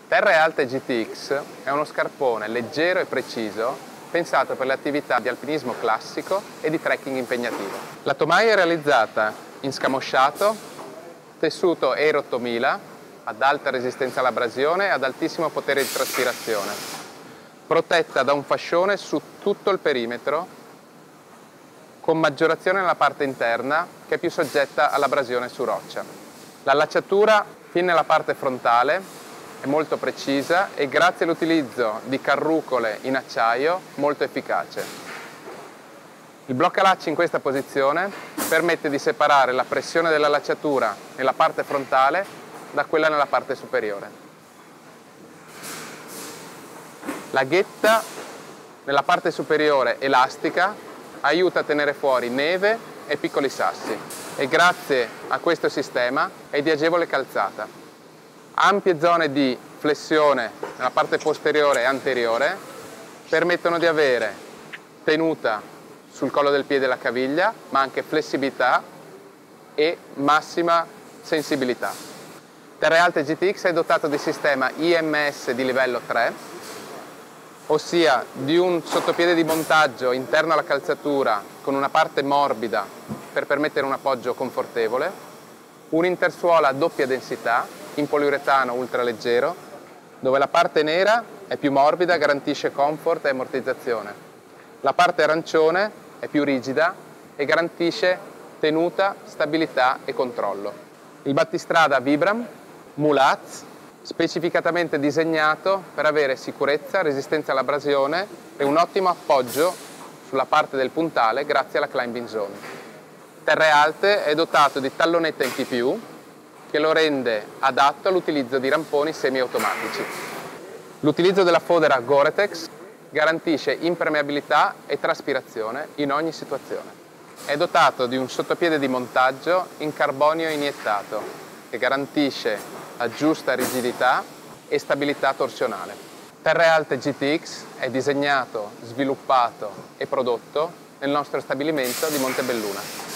Terre Alte GTX è uno scarpone leggero e preciso pensato per le attività di alpinismo classico e di trekking impegnativo. La tomaia è realizzata in scamosciato, tessuto Air 8000 ad alta resistenza all'abrasione e ad altissimo potere di traspirazione, protetta da un fascione su tutto il perimetro con maggiorazione nella parte interna che è più soggetta all'abrasione su roccia. L'allacciatura fin nella parte frontale è molto precisa e grazie all'utilizzo di carrucole in acciaio molto efficace. Il bloccalacci in questa posizione permette di separare la pressione della lacciatura nella parte frontale da quella nella parte superiore. La ghetta nella parte superiore elastica aiuta a tenere fuori neve e piccoli sassi e grazie a questo sistema è di agevole calzata. Ampie zone di flessione nella parte posteriore e anteriore permettono di avere tenuta sul collo del piede e la caviglia, ma anche flessibilità e massima sensibilità. Terre Alte GTX è dotato di sistema IMS di livello 3, ossia di un sottopiede di montaggio interno alla calzatura con una parte morbida per permettere un appoggio confortevole, un'intersuola a doppia densità in poliuretano ultraleggero, dove la parte nera è più morbida, garantisce comfort e ammortizzazione. La parte arancione è più rigida e garantisce tenuta, stabilità e controllo. Il battistrada Vibram Mulaz, specificatamente disegnato per avere sicurezza, resistenza all'abrasione e un ottimo appoggio sulla parte del puntale grazie alla climbing zone. Terre Alte è dotato di tallonetta in TPU che lo rende adatto all'utilizzo di ramponi semiautomatici. L'utilizzo della fodera Gore-Tex garantisce impermeabilità e traspirazione in ogni situazione. È dotato di un sottopiede di montaggio in carbonio iniettato che garantisce la giusta rigidità e stabilità torsionale. Terre Alte GTX è disegnato, sviluppato e prodotto nel nostro stabilimento di Montebelluna.